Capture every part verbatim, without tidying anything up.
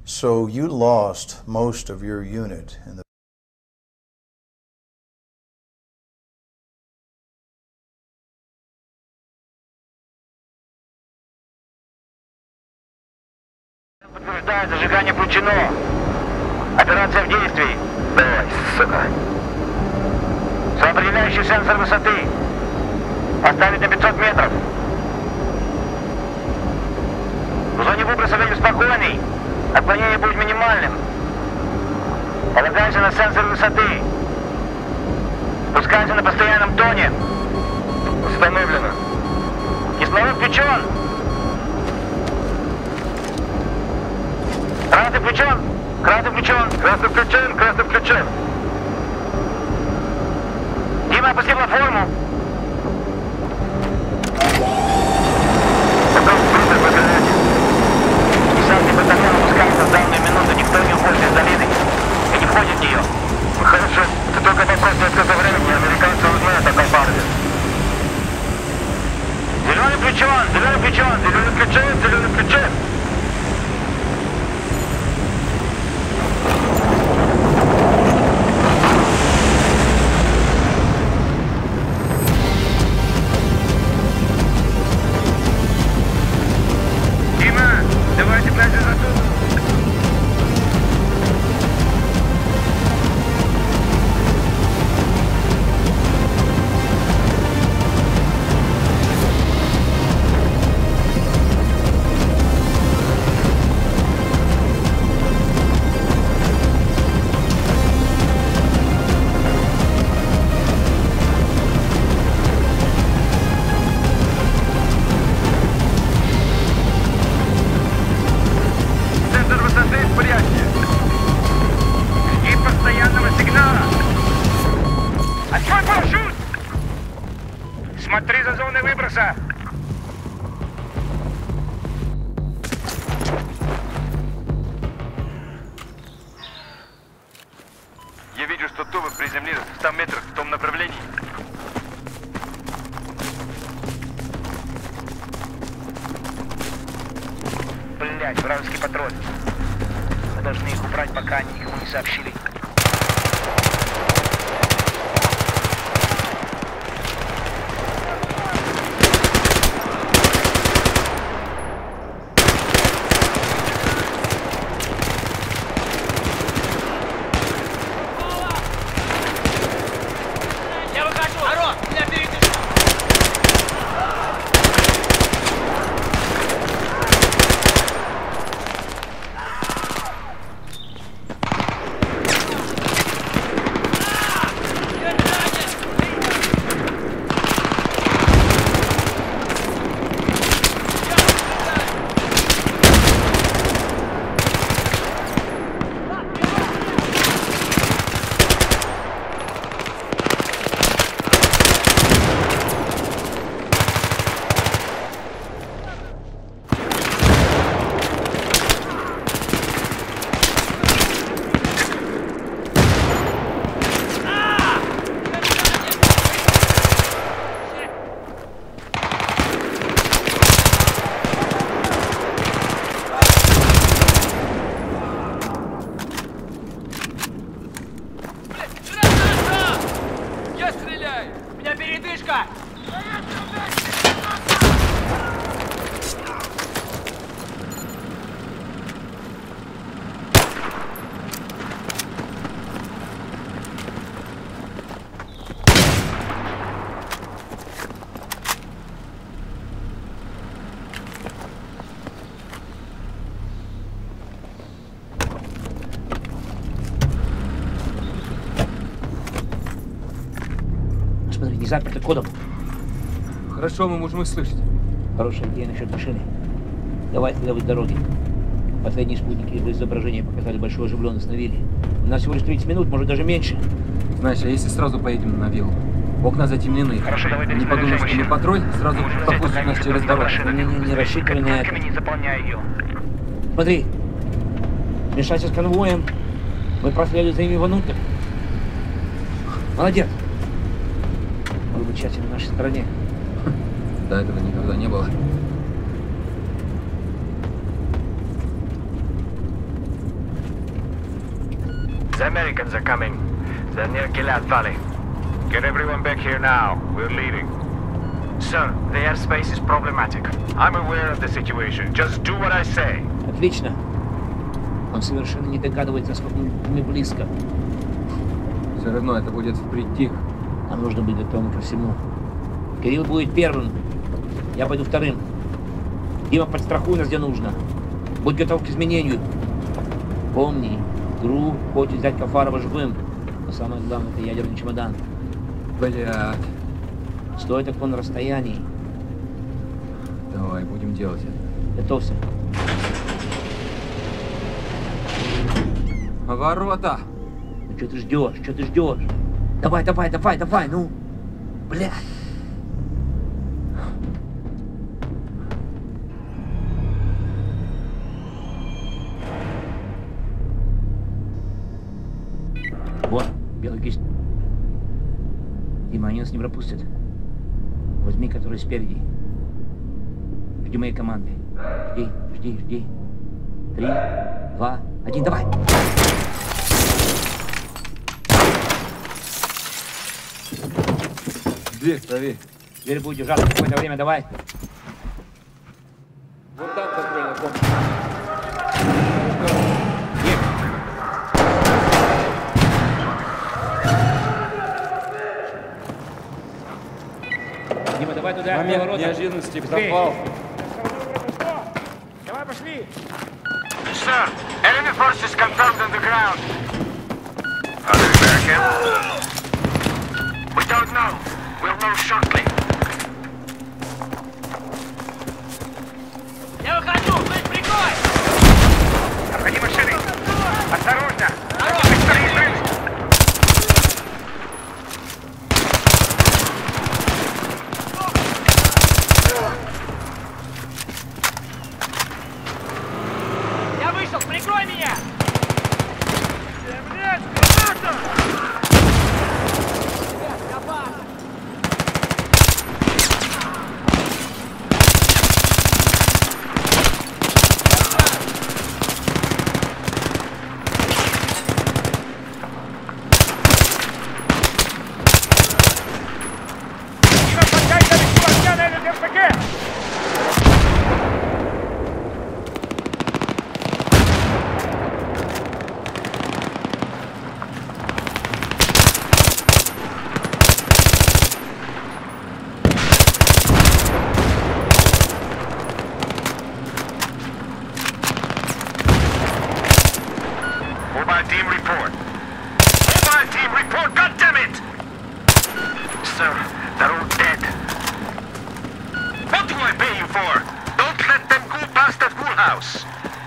So you lost most of your unit in the Подтверждаю, зажигание включено. Операция в действии. Давай, сука. Определяющий сенсор высоты. Оставить на пятьсот метров. В зоне выброса время спокойный. Отклонение будет минимальным. Полагайся на сенсор высоты. Спускайся на постоянном тоне. Установлено. Кислород включен. Красный включен. Красный включен. Красный включен. Красный включен. Дима опустил на форму. Потом быстро выгрызать. Десантный батальон опускается в данную минуту. Никто не уходит из долины и не входит в нее. Хорошо. Ты только вопрос несколько времени. Американцы узнают о Калбарде. Зеленый включен. Зеленый включен. Зеленый включен. Зеленый включен. Смотри за зоной выброса! Я вижу, что Тува приземлилась в ста метрах в том направлении. Блять, вражеский патруль. Мы должны их убрать, пока они никому не сообщили. Смотри, не заперто кодом. Хорошо, мы можем их слышать. Хорошая идея насчет машины. Давай левой дороги. Последние спутники его изображения показали большую оживленность на вилле. У нас всего лишь тридцать минут, может даже меньше. Знаешь, а если сразу поедем на виллу? Окна затемнены. Хорошо, давай. Не подумай, что не патруль, сразу пропустят нас через дорогу. Не, не, не рассчитывай на это. Не заполняй ее. Смотри, мешайся с конвоем. Мы проследуем за ними внутрь. Молодец. Может быть, счастье на нашей стороне. До этого никогда не было. The Americans are coming. They're near Gilad Valley. Get everyone back here now. We're leaving. Sir, the airspace is problematic. I'm aware of the situation. Just do what I say. Отлично. Он совершенно не догадывается, насколько мы близко. Все равно это будет впритык. Нам нужно быть готовым ко всему. Кирилл будет первым. Я пойду вторым. Дима, подстрахуй нас где нужно. Будь готов к изменению. Помни, ГРУ хочет взять Кафарова живым. Но самое главное, это ядерный чемодан. Блядь. Стой так на расстоянии. Давай, будем делать это. Готовься. Ворота! Ну что ты ждешь? Что ты ждешь? Давай, давай, давай, давай, ну. Блядь. Вот, белый кисть. Дима, они нас не пропустят. Возьми, который спереди. Жди моей команды. Жди, жди, жди. Три, два, один, давай! Дверь, проверь. Дверь будет держаться какое-то время, давай. Вот там контрольная комната. Дима, давай туда. Момент поворота. неожиданности Быстрее. пропал. Давай, пошли. Sir, enemy forces confirmed on the ground. Are they American? We don't know. We'll know shortly. Я выхожу! Вы прикрой! Обходи машины! Осторожно! Я вышел! Прикрой меня! Mobile team report. Mobile team report, goddammit! Sir, they're all dead. What do I pay you for? Don't let them go past that schoolhouse.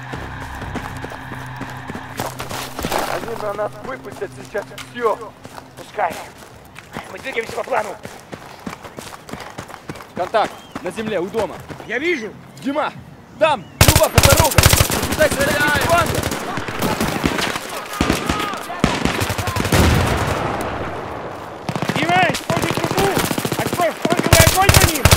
Они на нас выпустят сейчас все. Пускай. Мы двигаемся по плану. Контакт на земле, у дома. Я вижу. Дима, там, труба по дорогам. Дай стреляй! Банда! Дима, используй трубу. Открой фланговый огонь по ним.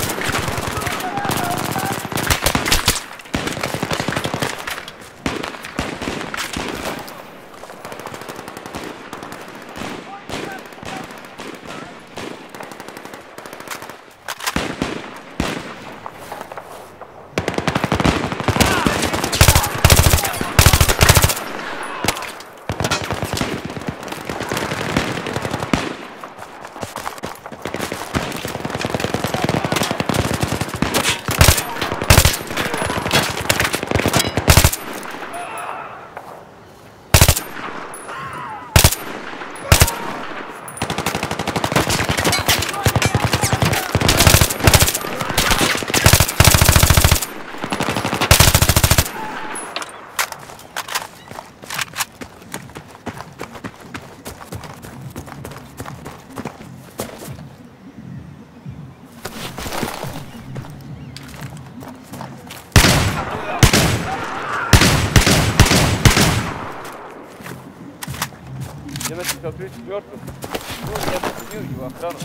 Я начал тридцать четвёртую. Ну, я оценил его охрану.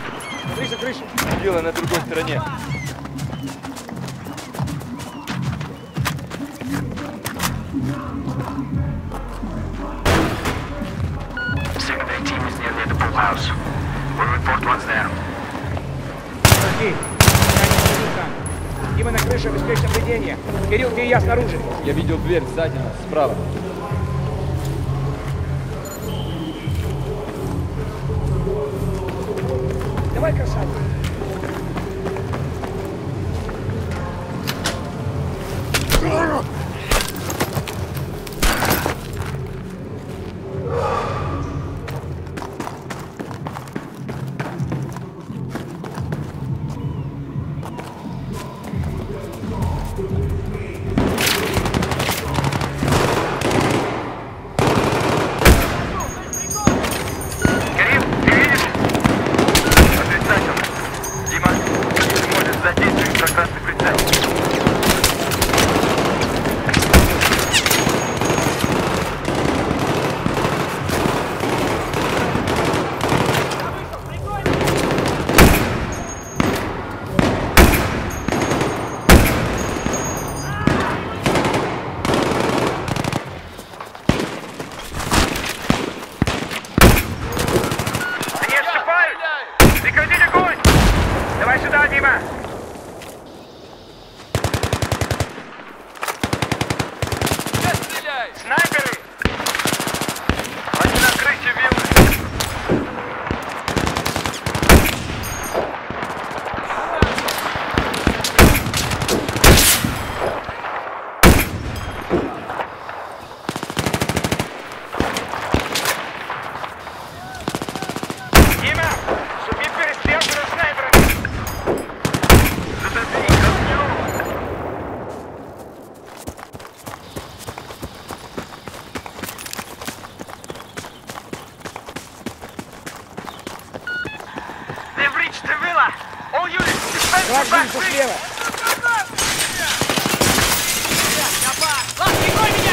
Крыша, крыша. Дело на другой стороне. house. We'll report once there. Подожди. Я не буду там. Дима на крыше, обеспечь наблюдение. Кирилл, ты и я снаружи. Я видел дверь сзади нас, справа. Давай, красавчик. Кирилл, ты видишь? Отрицательно. Дима, не может задействовать инфракрасный прицел. Они отступают! Прекратить огонь! Давай сюда, Дима! Снайперы! Они на крыше виллы! Дима! Суми перестрелку на снайперами! Задави их огнем! They've reached the villa! All units, defend the Глаз back Димку wing! слева. Лас, прикрой меня!